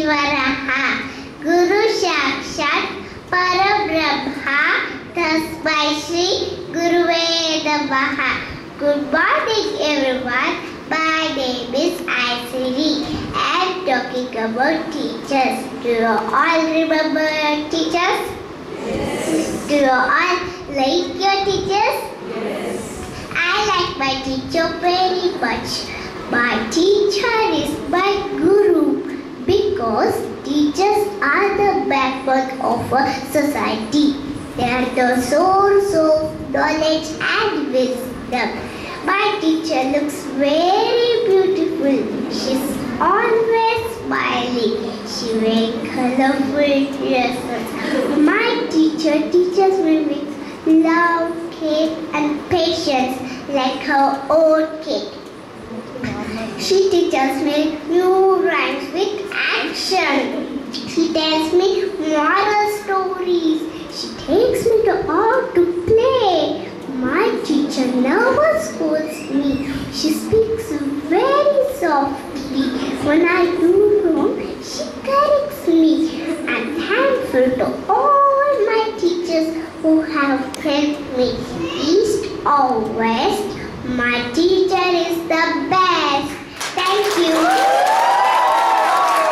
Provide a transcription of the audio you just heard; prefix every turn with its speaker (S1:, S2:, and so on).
S1: ईश्वरः गुरु साक्षात् परब्रह्म तस्मै श्री गुरुवे नमः. Good morning everyone. My name is Aisiri. I am talking about teachers. Do you all remember your teachers? Yes. Do you all like your teachers?
S2: Yes.
S1: I like my teacher very much. My teacher is my guru because teachers are the backbone of a society. They are the source of knowledge and wisdom. My teacher looks very beautiful. She's always smiling. She wears colorful dresses. My teacher teaches me with love, care and patience like her own kid. She teaches me new rhymes with action. She tells me moral stories. She takes me out to play. My teacher never scolds me. She speaks very softly. When I do wrong, she corrects me. I'm thankful to all my teachers who have helped me. East or West, my teacher is the best. Thank you.